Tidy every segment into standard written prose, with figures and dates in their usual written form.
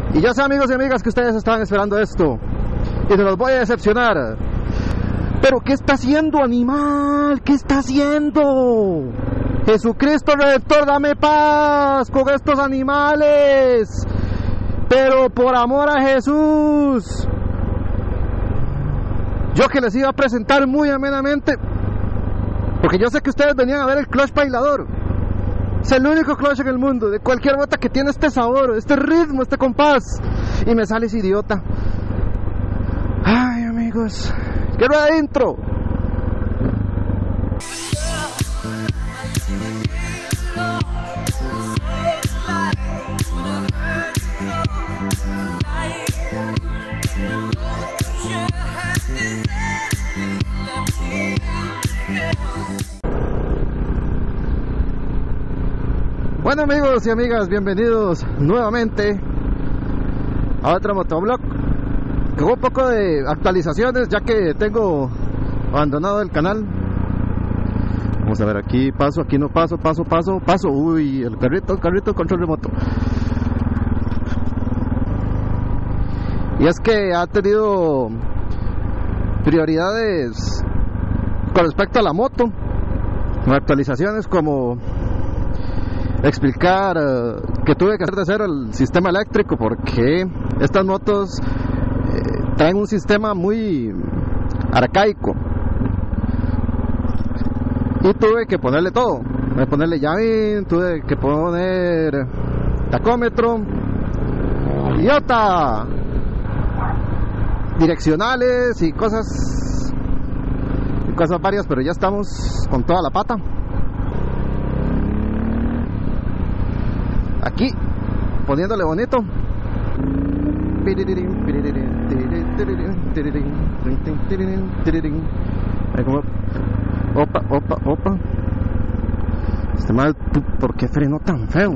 Y yo sé, amigos y amigas, que ustedes estaban esperando esto y se los voy a decepcionar. Pero ¿qué está haciendo, animal? ¿Qué está haciendo? Jesucristo Redentor, dame paz con estos animales. Pero por amor a Jesús, yo que les iba a presentar muy amenamente, porque yo sé que ustedes venían a ver el clutch bailador. Es el único clutch en el mundo, de cualquier bota que tiene este sabor, este ritmo, este compás. Y me sale ese idiota. Ay, amigos, ¡qué rueda intro! Bueno, amigos y amigas, bienvenidos nuevamente a otro motoblog con un poco de actualizaciones, ya que tengo abandonado el canal. Vamos a ver, aquí paso, aquí no paso, paso. Uy, el carrito, control remoto. Y es que ha tenido prioridades con respecto a la moto, con actualizaciones como explicar que tuve que hacer de cero el sistema eléctrico, porque estas motos traen un sistema muy arcaico y tuve que ponerle todo. Tuve que ponerle llavín, tuve que poner tacómetro, iota, direccionales y cosas varias, pero ya estamos con toda la pata. Aquí, poniéndole bonito. Opa. Este mal, ¿por qué frenó tan feo?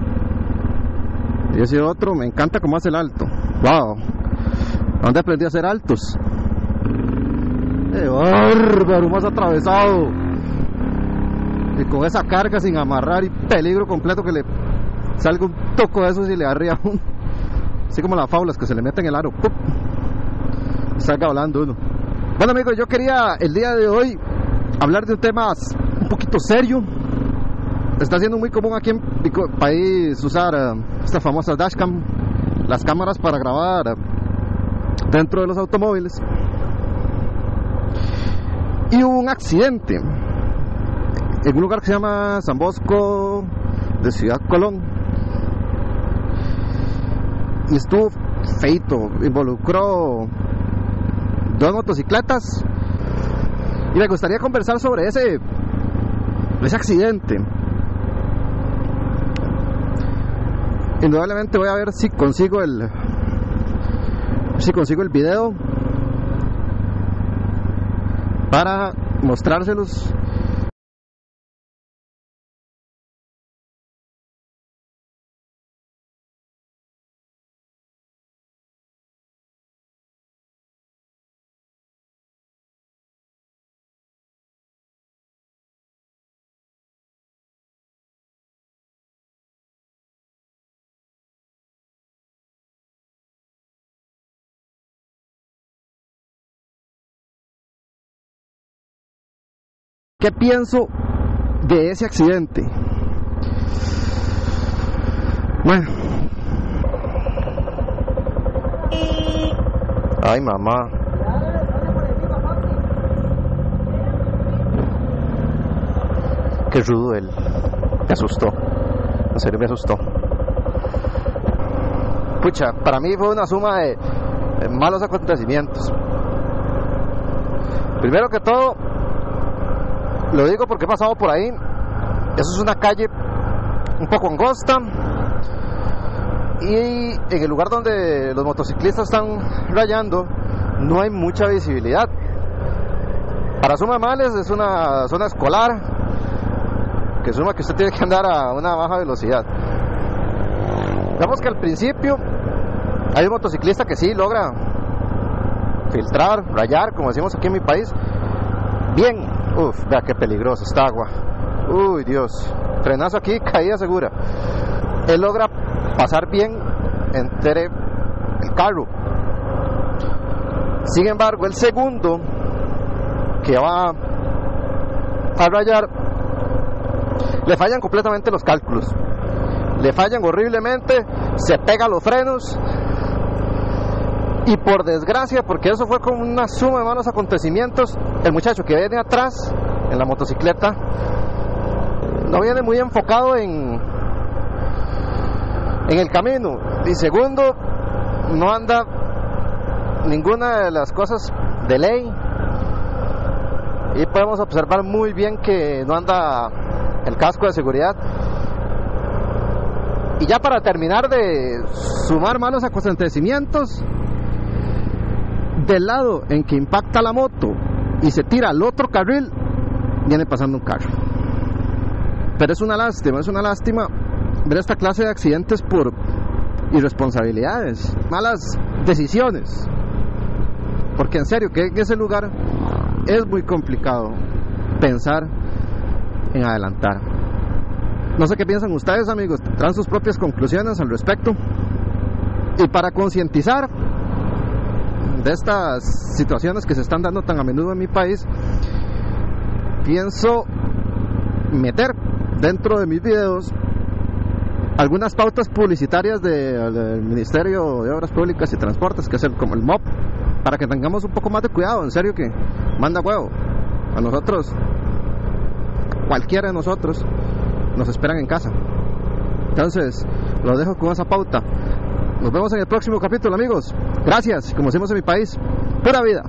Y ese otro, me encanta cómo hace el alto. Wow. ¿Dónde aprendí a hacer altos? ¡Qué bárbaro! Más atravesado. Y con esa carga sin amarrar y peligro completo que le salga un toco de esos y le arriba uno. Así como las faulas que se le meten en el aro. ¡Pup! Salga volando uno. Bueno, amigos, yo quería el día de hoy hablar de un tema un poquito serio. Está siendo muy común aquí en mi país usar estas famosas dashcam, las cámaras para grabar dentro de los automóviles. Y hubo un accidente en un lugar que se llama San Bosco de Ciudad Colón, y estuvo feito. Involucró dos motocicletas y me gustaría conversar sobre ese accidente. Indudablemente voy a ver si consigo el video para mostrárselos. ¿Qué pienso de ese accidente? Bueno. Ay, mamá. Qué rudo él. Me asustó. En serio me asustó. Pucha, para mí fue una suma de malos acontecimientos. Primero que todo, lo digo porque he pasado por ahí. Eso es una calle un poco angosta, y en el lugar donde los motociclistas están rayando no hay mucha visibilidad. Para suma de males, es una zona escolar, que suma que usted tiene que andar a una baja velocidad. Digamos que al principio hay un motociclista que sí logra filtrar, rayar, como decimos aquí en mi país, bien. Uf, vea qué peligroso esta agua. Uy, Dios. Frenazo aquí, caída segura. Él logra pasar bien entre el carro. Sin embargo, el segundo que va a rayar, le fallan completamente los cálculos, le fallan horriblemente, se pega a los frenos y por desgracia, porque eso fue como una suma de malos acontecimientos, el muchacho que viene atrás en la motocicleta no viene muy enfocado en el camino, y segundo, no anda ninguna de las cosas de ley, y podemos observar muy bien que no anda el casco de seguridad. Y ya para terminar de sumar malos acontecimientos, del lado en que impacta la moto y se tira al otro carril, viene pasando un carro. Pero es una lástima ver esta clase de accidentes por irresponsabilidades, malas decisiones, porque en serio que en ese lugar es muy complicado pensar en adelantar. No sé qué piensan ustedes, amigos, traen sus propias conclusiones al respecto. Y para concientizar de estas situaciones que se están dando tan a menudo en mi país, pienso meter dentro de mis videos algunas pautas publicitarias del Ministerio de Obras Públicas y Transportes, que es como el MOP, para que tengamos un poco más de cuidado. En serio que manda huevo. A nosotros, cualquiera de nosotros, nos esperan en casa. Entonces, los dejo con esa pauta. Nos vemos en el próximo capítulo, amigos. Gracias, como decimos en mi país, pura vida.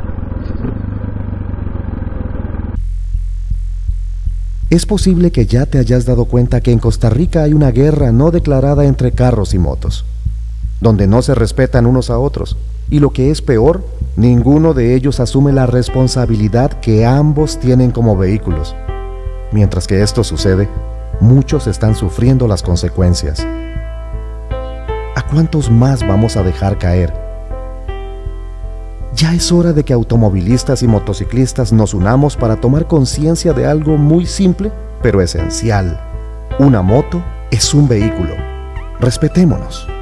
Es posible que ya te hayas dado cuenta que en Costa Rica hay una guerra no declarada entre carros y motos, donde no se respetan unos a otros, y lo que es peor, ninguno de ellos asume la responsabilidad que ambos tienen como vehículos. Mientras que esto sucede, muchos están sufriendo las consecuencias. ¿A cuántos más vamos a dejar caer? Ya es hora de que automovilistas y motociclistas nos unamos para tomar conciencia de algo muy simple, pero esencial. Una moto es un vehículo. Respetémonos.